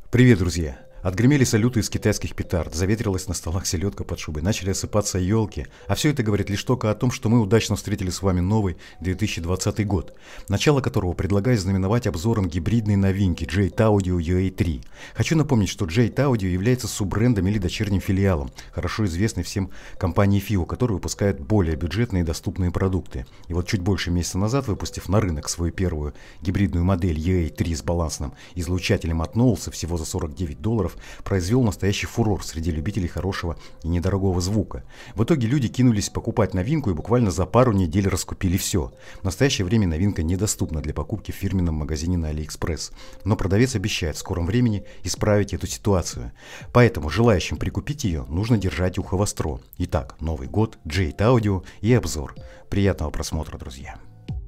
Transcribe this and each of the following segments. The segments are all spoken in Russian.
Привет, друзья! Отгремели салюты из китайских петард, заветрилась на столах селедка под шубой, начали осыпаться елки, а все это говорит лишь только о том, что мы удачно встретили с вами новый 2020 год, начало которого предлагаю знаменовать обзором гибридной новинки Jade Audio UA3. Хочу напомнить, что Jade Audio является суббрендом или дочерним филиалом, хорошо известной всем компании FiiO, которая выпускает более бюджетные и доступные продукты. И вот чуть больше месяца назад, выпустив на рынок свою первую гибридную модель UA3 с балансным излучателем от Knowles всего за $49, произвел настоящий фурор среди любителей хорошего и недорогого звука. В итоге люди кинулись покупать новинку и буквально за пару недель раскупили все. В настоящее время новинка недоступна для покупки в фирменном магазине на AliExpress, но продавец обещает в скором времени исправить эту ситуацию. Поэтому желающим прикупить ее нужно держать ухо востро. Итак, Новый год, Jade Audio и обзор. Приятного просмотра, друзья!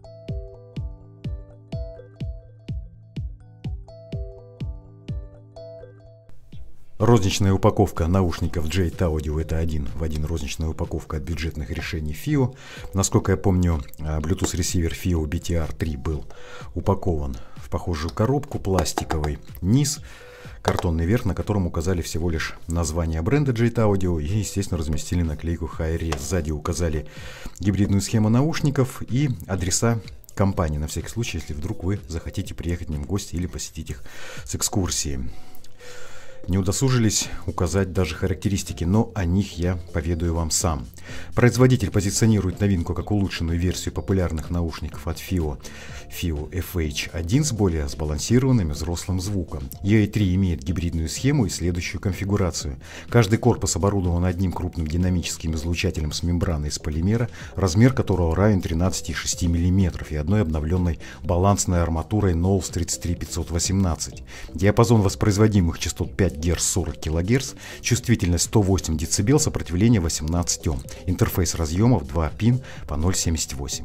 Розничная упаковка наушников Jade Audio — это один в один розничная упаковка от бюджетных решений FiiO. Насколько я помню, Bluetooth ресивер FiiO BTR3 был упакован в похожую коробку, пластиковый низ, картонный верх, на котором указали всего лишь название бренда Jade Audio и, естественно, разместили наклейку Hi-Res. Сзади указали гибридную схему наушников и адреса компании, на всякий случай, если вдруг вы захотите приехать к ним в гости или посетить их с экскурсией. Не удосужились указать даже характеристики, но о них я поведаю вам сам. Производитель позиционирует новинку как улучшенную версию популярных наушников от FiiO FH1 с более сбалансированным взрослым звуком. UA3 имеет гибридную схему и следующую конфигурацию. Каждый корпус оборудован одним крупным динамическим излучателем с мембраной из полимера, размер которого равен 13,6 мм, и одной обновленной балансной арматурой Knowles 33518. Диапазон воспроизводимых частот 5 Гц 40 кГц, чувствительность 108 дБ, сопротивление 18 Ом. Интерфейс разъемов 2 пин по 0,78.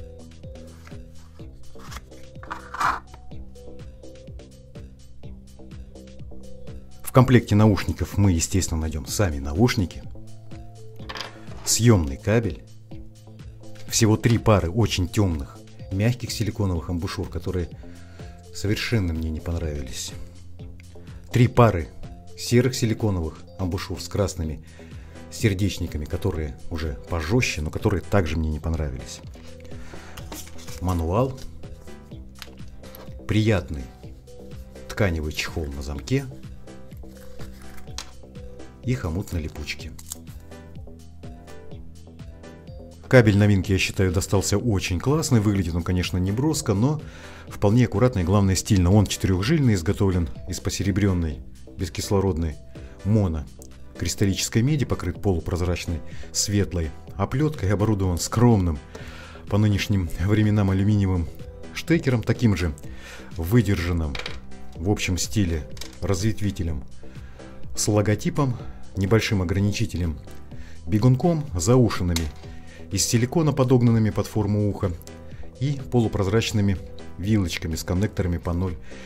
В комплекте наушников мы, естественно, найдем сами наушники, съемный кабель, всего 3 пары очень темных, мягких силиконовых амбушюр, которые совершенно мне не понравились. 3 пары серых силиконовых амбушюр с красными сердечниками, которые уже пожестче, но которые также мне не понравились. Мануал, приятный тканевый чехол на замке и хомут на липучке. Кабель новинки, я считаю, достался очень классный. Выглядит он, конечно, не броско, но вполне аккуратно и, главное, стильно. Он четырехжильный, изготовлен из посеребренной бескислородной монокристаллической меди, покрыт полупрозрачной светлой оплеткой, оборудован скромным по нынешним временам алюминиевым штекером, таким же выдержанным в общем стиле разветвителем с логотипом, небольшим ограничителем, бегунком, заушинами из силикона, подогнанными под форму уха, и полупрозрачными вилочками с коннекторами по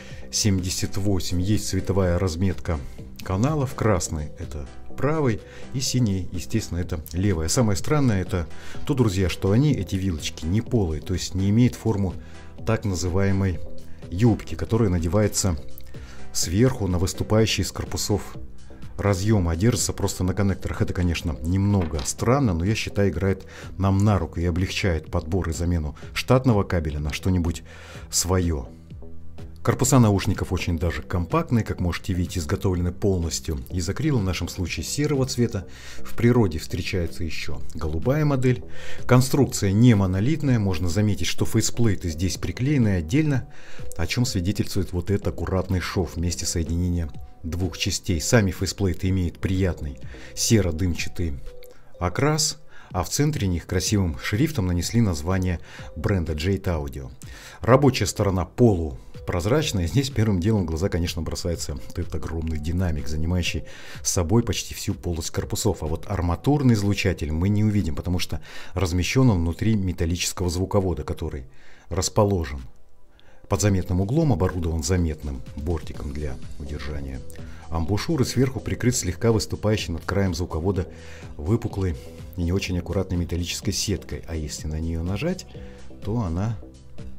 0,78. Есть цветовая разметка каналов. Красный — это правый, и синий, естественно, это левая. Самое странное это то, друзья, что они, эти вилочки, не полые, то есть не имеют форму так называемой юбки, которая надевается сверху на выступающий из корпусов разъем, а держится просто на коннекторах. Это, конечно, немного странно, но я считаю, играет нам на руку и облегчает подбор и замену штатного кабеля на что-нибудь свое. Корпуса наушников очень даже компактные, как можете видеть, изготовлены полностью из акрила, в нашем случае серого цвета. В природе встречается еще голубая модель. Конструкция не монолитная, можно заметить, что фейсплейты здесь приклеены отдельно, о чем свидетельствует вот этот аккуратный шов вместе соединения двух частей. Сами фейсплейты имеют приятный серо-дымчатый окрас, а в центре них красивым шрифтом нанесли название бренда Jade Audio. Рабочая сторона полупрозрачная. Здесь первым делом в глаза, конечно, бросается этот огромный динамик, занимающий собой почти всю полость корпусов. А вот арматурный излучатель мы не увидим, потому что размещен он внутри металлического звуковода, который расположен под заметным углом, оборудован заметным бортиком для удержания амбушюры, сверху прикрыт слегка выступающей над краем звуковода выпуклой и не очень аккуратной металлической сеткой. А если на нее нажать, то она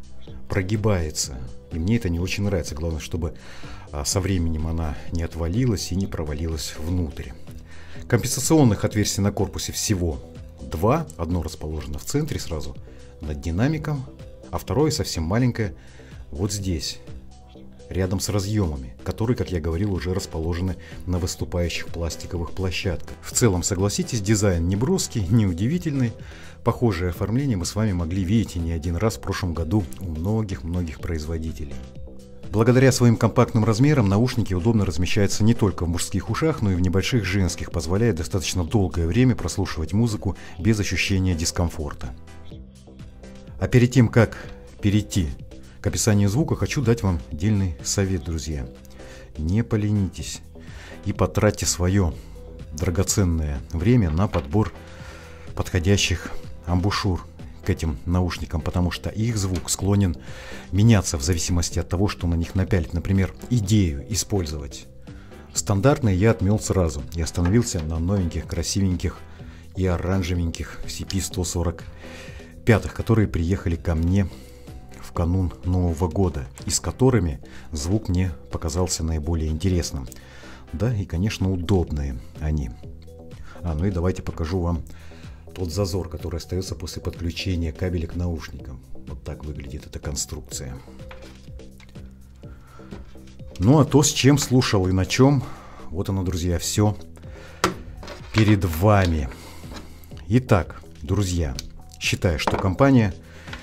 прогибается. И мне это не очень нравится. Главное, чтобы со временем она не отвалилась и не провалилась внутрь. Компенсационных отверстий на корпусе всего 2. Одно расположено в центре сразу над динамиком, а второе совсем маленькое вот здесь, рядом с разъемами, которые, как я говорил, уже расположены на выступающих пластиковых площадках. В целом, согласитесь, дизайн не броский, не удивительный. Похожее оформление мы с вами могли видеть и не один раз в прошлом году у многих производителей. Благодаря своим компактным размерам наушники удобно размещаются не только в мужских ушах, но и в небольших женских, позволяя достаточно долгое время прослушивать музыку без ощущения дискомфорта. А перед тем, как перейти к описанию звука, хочу дать вам дельный совет, друзья. Не поленитесь и потратьте свое драгоценное время на подбор подходящих амбушюр к этим наушникам, потому что их звук склонен меняться в зависимости от того, что на них напялить. Например, идею использовать стандартные я отмел сразу и остановился на новеньких, красивеньких и оранжевеньких CP145, которые приехали ко мне в канун Нового года, и с которыми звук мне показался наиболее интересным. Да, и, конечно, удобные они. Ну и давайте покажу вам тот зазор, который остается после подключения кабеля к наушникам. Вот так выглядит эта конструкция. Ну а то, с чем слушал и на чем, вот оно, друзья, все перед вами. Итак, друзья, считаю, что компания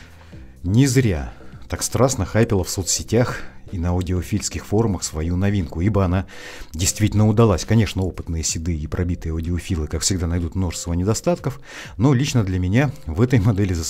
не зря так страстно хайпила в соцсетях и на аудиофильских форумах свою новинку, ибо она действительно удалась. Конечно, опытные, седые и пробитые аудиофилы, как всегда, найдут множество недостатков, но лично для меня в этой модели за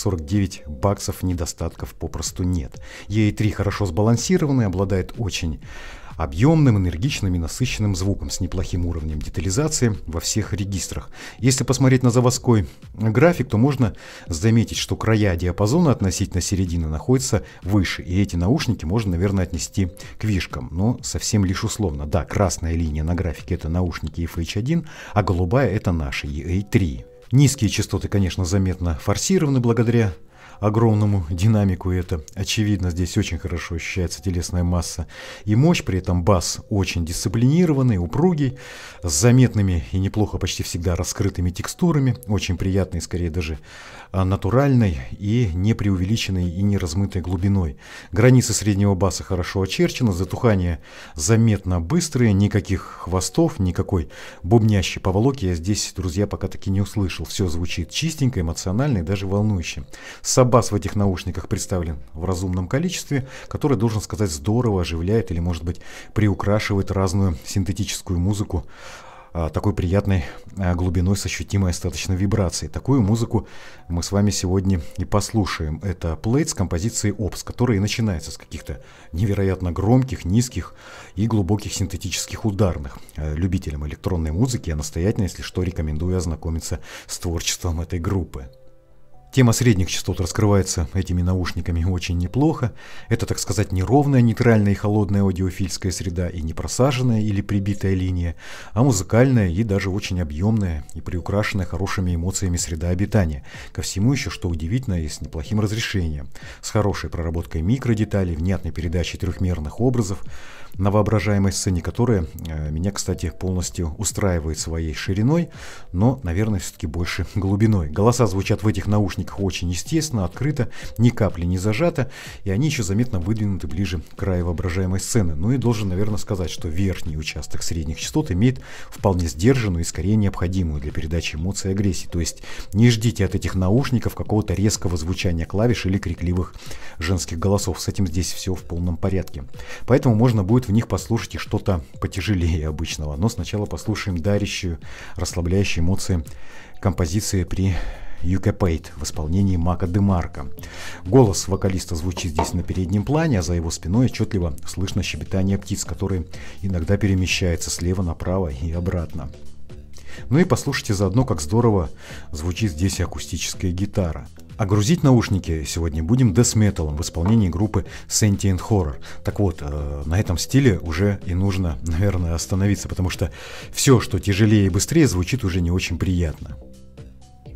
$49 недостатков попросту нет. EA3 хорошо сбалансированный, обладает очень объемным, энергичным и насыщенным звуком с неплохим уровнем детализации во всех регистрах. Если посмотреть на заводской график, то можно заметить, что края диапазона относительно середины находятся выше, и эти наушники можно, наверное, отнести к вишкам, но совсем лишь условно. Да, красная линия на графике — это наушники FH1, а голубая — это наши EA3. Низкие частоты, конечно, заметно форсированы благодаря огромному динамику, и это очевидно, здесь очень хорошо ощущается телесная масса и мощь, при этом бас очень дисциплинированный, упругий, с заметными и неплохо почти всегда раскрытыми текстурами, очень приятной, скорее даже натуральной и не преувеличенной и не размытой глубиной. Границы среднего баса хорошо очерчены, затухания заметно быстрые, никаких хвостов, никакой бубнящей поволоки я здесь, друзья, пока таки не услышал. Все звучит чистенько, эмоционально и даже волнующе. Бас в этих наушниках представлен в разумном количестве, который, должен сказать, здорово оживляет или, может быть, приукрашивает разную синтетическую музыку такой приятной глубиной с ощутимой остаточной вибрацией. Такую музыку мы с вами сегодня и послушаем. Это плейт с композицией Ops, который и начинается с каких-то невероятно громких, низких и глубоких синтетических ударных. Любителям электронной музыки я настоятельно, если что, рекомендую ознакомиться с творчеством этой группы. Тема средних частот раскрывается этими наушниками очень неплохо. Это, так сказать, неровная, нейтральная и холодная аудиофильская среда, и не просаженная или прибитая линия, а музыкальная и даже очень объемная и приукрашенная хорошими эмоциями среда обитания. Ко всему еще, что удивительно, и с неплохим разрешением, с хорошей проработкой микродеталей, внятной передачей трехмерных образов на воображаемой сцене, которая меня, кстати, полностью устраивает своей шириной, но, наверное, все-таки больше глубиной. Голоса звучат в этих наушниках очень естественно, открыто, ни капли не зажато, и они еще заметно выдвинуты ближе к краю воображаемой сцены. Ну и должен, наверное, сказать, что верхний участок средних частот имеет вполне сдержанную и скорее необходимую для передачи эмоций и агрессии. То есть не ждите от этих наушников какого-то резкого звучания клавиш или крикливых женских голосов. С этим здесь все в полном порядке. Поэтому можно будет в них послушать и что-то потяжелее обычного. Но сначала послушаем дарящую, расслабляющую эмоции композиции при Юкапейт в исполнении Мака Демарко. Голос вокалиста звучит здесь на переднем плане, а за его спиной отчетливо слышно щебетание птиц, которые иногда перемещаются слева направо и обратно. Ну и послушайте заодно, как здорово звучит здесь акустическая гитара. А грузить наушники сегодня будем дэс-металом в исполнении группы Sentient Horror. Так вот, на этом стиле уже и нужно, наверное, остановиться, потому что все, что тяжелее и быстрее, звучит уже не очень приятно.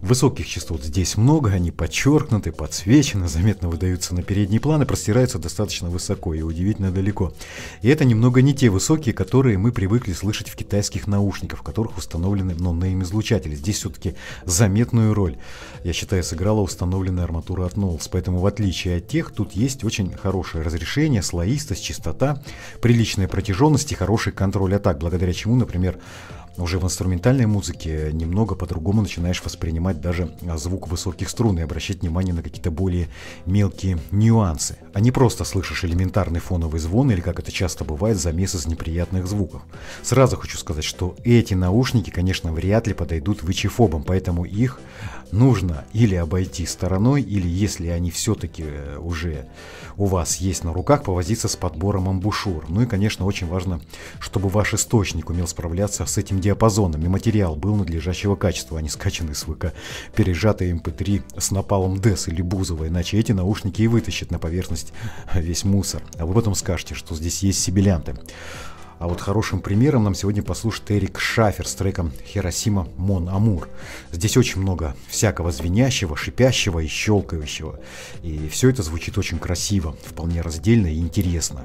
Высоких частот здесь много, они подчеркнуты, подсвечены, заметно выдаются на передний план и простираются достаточно высоко и удивительно далеко. И это немного не те высокие, которые мы привыкли слышать в китайских наушниках, в которых установлены нонейм-излучатели. Здесь все-таки заметную роль, я считаю, сыграла установленная арматура от Knowles. Поэтому в отличие от тех, тут есть очень хорошее разрешение, слоистость, частота, приличная протяженность и хороший контроль атак, благодаря чему, например, уже в инструментальной музыке немного по-другому начинаешь воспринимать даже звук высоких струн и обращать внимание на какие-то более мелкие нюансы. А не просто слышишь элементарный фоновый звон или, как это часто бывает, замес из неприятных звуков. Сразу хочу сказать, что эти наушники, конечно, вряд ли подойдут ВЧ-фобам, поэтому их нужно или обойти стороной, или, если они все-таки уже у вас есть на руках, повозиться с подбором амбушюр. Ну и, конечно, очень важно, чтобы ваш источник умел справляться с этим диапазоном, и материал был надлежащего качества, а не скачанный с ВК, пережатый MP3 с напалом DES или Бузова, иначе эти наушники и вытащат на поверхность весь мусор. А вы потом скажете, что здесь есть сибилянты. А вот хорошим примером нам сегодня послушает Эрик Шафер с треком «Хиросима Мон Амур». Здесь очень много всякого звенящего, шипящего и щелкающего. И все это звучит очень красиво, вполне раздельно и интересно.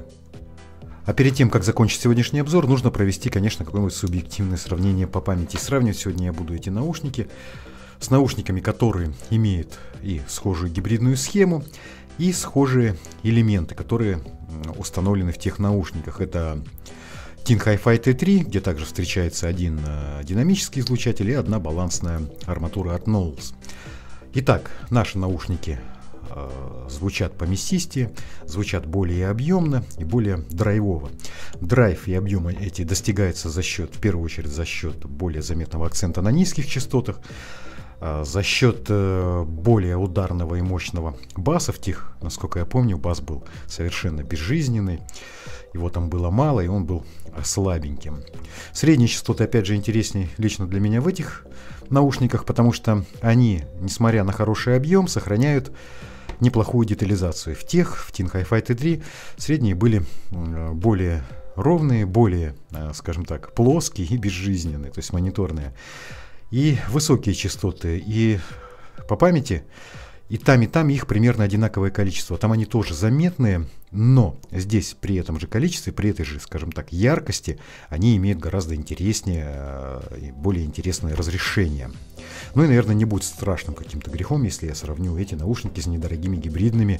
А перед тем, как закончить сегодняшний обзор, нужно провести, конечно, какое-нибудь субъективное сравнение по памяти. Сравнивать сегодня я буду эти наушники с наушниками, которые имеют и схожую гибридную схему, и схожие элементы, которые установлены в тех наушниках. Это Team Hi-Fi T3, где также встречается один динамический излучатель и одна балансная арматура от Knowles. Итак, наши наушники звучат помесистее, звучат более объемно и более драйвово. Драйв и объемы эти достигаются за счет, в первую очередь, за счет более заметного акцента на низких частотах, за счет более ударного и мощного баса. В тех, насколько я помню, бас был совершенно безжизненный, его там было мало, и он был слабеньким. Средние частоты, опять же, интереснее лично для меня в этих наушниках, потому что они, несмотря на хороший объем, сохраняют неплохую детализацию. В Team Hi-Fi T3 средние были более ровные, более, скажем так, плоские и безжизненные, то есть мониторные. И высокие частоты, и по памяти, и там их примерно одинаковое количество. Там они тоже заметные, но здесь при этом же количестве, при этой же, скажем так, яркости, они имеют гораздо интереснее и более интересное разрешение. Ну и, наверное, не будет страшным каким-то грехом, если я сравню эти наушники с недорогими гибридными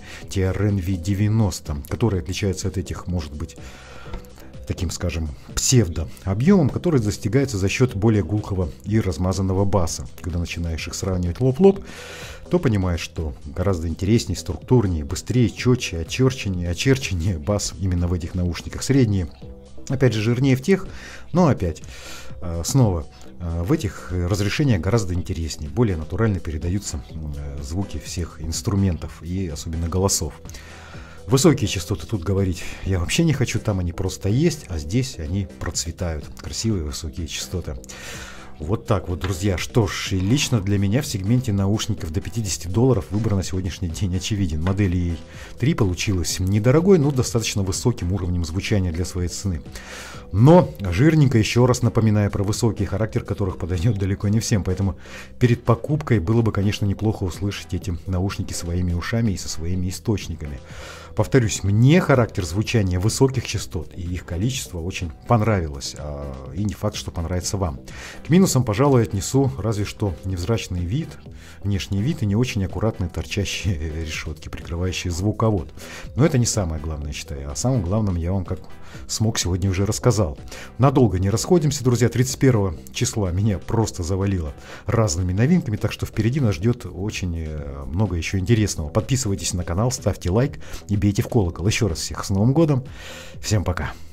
TRN-V90, которые отличаются от этих, может быть, таким, скажем, псевдо-объемом, который достигается за счет более гулкого и размазанного баса. Когда начинаешь их сравнивать лоб-лоб, то понимаешь, что гораздо интереснее, структурнее, быстрее, четче, очерченнее бас именно в этих наушниках. Средние, опять же, жирнее в тех, но опять, снова, в этих разрешения гораздо интереснее, более натурально передаются звуки всех инструментов и особенно голосов. Высокие частоты тут говорить я вообще не хочу, там они просто есть, а здесь они процветают. Красивые высокие частоты. Вот так вот, друзья. Что ж, и лично для меня в сегменте наушников до $50 выбор на сегодняшний день очевиден. Модель E3 получилась недорогой, но достаточно высоким уровнем звучания для своей цены. Но жирненько, еще раз напоминая про высокий характер, которых подойдет далеко не всем. Поэтому перед покупкой было бы, конечно, неплохо услышать эти наушники своими ушами и со своими источниками. Повторюсь, мне характер звучания высоких частот и их количество очень понравилось, и не факт, что понравится вам. К минусам, пожалуй, отнесу разве что невзрачный вид, внешний вид и не очень аккуратные торчащие решетки, прикрывающие звуковод. Но это не самое главное, считаю. О самом главном я вам как смог сегодня уже рассказал. Надолго не расходимся, друзья. 31 числа меня просто завалило разными новинками, так что впереди нас ждет очень много еще интересного. Подписывайтесь на канал, ставьте лайк и бейте в колокол. Еще раз всех с Новым годом. Всем пока.